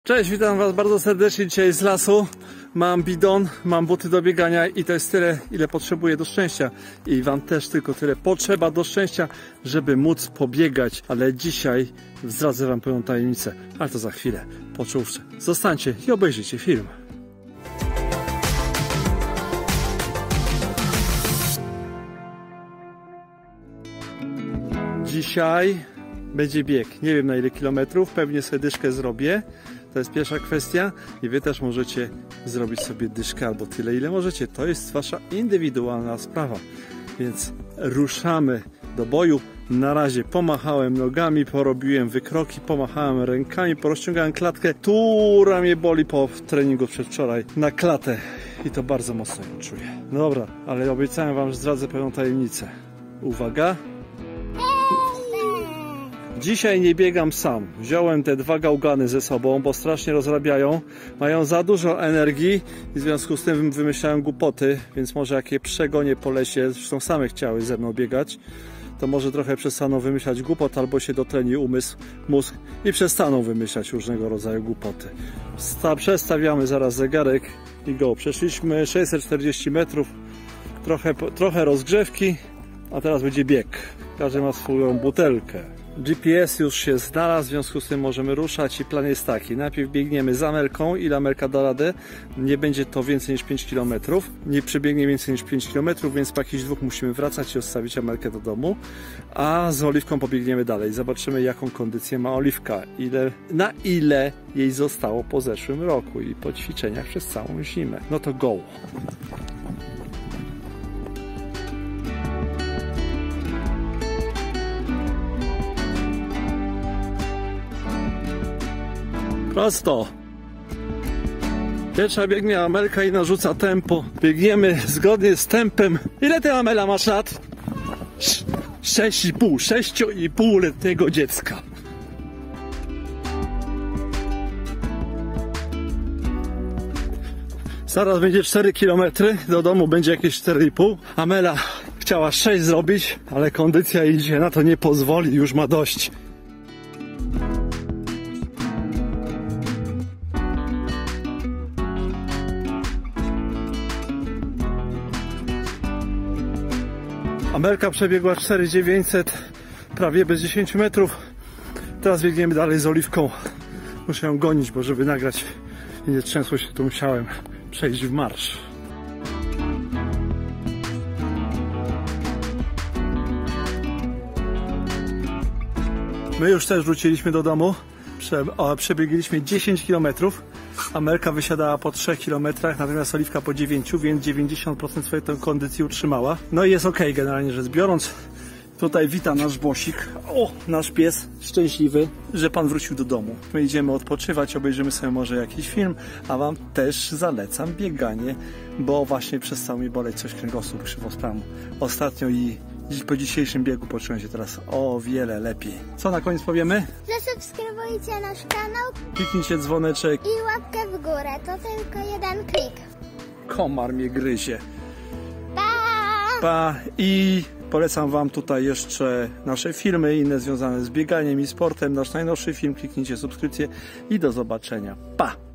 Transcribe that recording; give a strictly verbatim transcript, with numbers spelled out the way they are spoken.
Cześć, witam was bardzo serdecznie dzisiaj z lasu. Mam bidon, mam buty do biegania i to jest tyle, ile potrzebuję do szczęścia. I wam też tylko tyle potrzeba do szczęścia, żeby móc pobiegać. Ale dzisiaj zdradzę wam pewną tajemnicę. Ale to za chwilę, po czołówce. Zostańcie i obejrzyjcie film. Dzisiaj będzie bieg. Nie wiem na ile kilometrów, pewnie sobie dyszkę zrobię. To jest pierwsza kwestia i wy też możecie zrobić sobie dyszkę albo tyle, ile możecie. To jest wasza indywidualna sprawa. Więc ruszamy do boju. Na razie pomachałem nogami, porobiłem wykroki, pomachałem rękami, porozciągałem klatkę, która mnie boli po treningu przedwczoraj na klatę. I to bardzo mocno ją czuję. Dobra, ale obiecałem wam, że zdradzę pewną tajemnicę. Uwaga! Dzisiaj nie biegam sam. Wziąłem te dwa gałgany ze sobą, bo strasznie rozrabiają. Mają za dużo energii i w związku z tym wymyślałem głupoty, więc może jak je przegonię po lesie, zresztą same chciały ze mną biegać, to może trochę przestaną wymyślać głupot, albo się dotleni umysł, mózg i przestaną wymyślać różnego rodzaju głupoty. Sta przestawiamy zaraz zegarek i go. Przeszliśmy sześćset czterdzieści metrów, trochę, trochę rozgrzewki, a teraz będzie bieg. Każdy ma swoją butelkę. G P S już się znalazł, w związku z tym możemy ruszać i plan jest taki. Najpierw biegniemy za Amelką, ile Amelka da radę. Nie będzie to więcej niż pięć kilometrów. Nie przebiegnie więcej niż pięć kilometrów, więc po jakichś dwóch musimy wracać i odstawić Amelkę do domu. A z Oliwką pobiegniemy dalej. Zobaczymy, jaką kondycję ma Oliwka. Ile, na ile jej zostało po zeszłym roku i po ćwiczeniach przez całą zimę. No to go! Prosto. Pierwsza biegnie Amelka i narzuca tempo. Biegniemy zgodnie z tempem. Ile ty, Amela, masz lat? Sześć i pół. Sześcio i pół letniego dziecka. Zaraz będzie cztery kilometry. Do domu będzie jakieś cztery i pół. Amela chciała sześć zrobić, ale kondycja idzie na to nie pozwoli. Już ma dość. Amelka przebiegła cztery tysiące dziewięćset, prawie bez dziesięć metrów. Teraz biegniemy dalej z Oliwką. Muszę ją gonić, bo żeby nagrać i nie trzęsło się, to musiałem przejść w marsz. My już też wróciliśmy do domu. Prze o, przebiegliśmy dziesięć kilometrów. Amelka wysiadała po trzech kilometrach, natomiast Oliwka po dziewięciu, więc dziewięćdziesiąt procent swojej tej kondycji utrzymała. No i jest ok, generalnie rzecz biorąc. Tutaj wita nasz Bosik, o, nasz pies, szczęśliwy, że pan wrócił do domu. My idziemy odpoczywać, obejrzymy sobie może jakiś film, a wam też zalecam bieganie, bo właśnie przestał mi boleć coś kręgosłup krzywospramu. Ostatnio i po dzisiejszym biegu poczułem się teraz o wiele lepiej. Co na koniec powiemy? Zasubskrybujcie nasz kanał. Kliknijcie dzwoneczek. I łapkę w górę. To tylko jeden klik. Komar mnie gryzie. Pa! Pa! I polecam wam tutaj jeszcze nasze filmy inne związane z bieganiem i sportem. Nasz najnowszy film. Kliknijcie subskrypcję i do zobaczenia. Pa!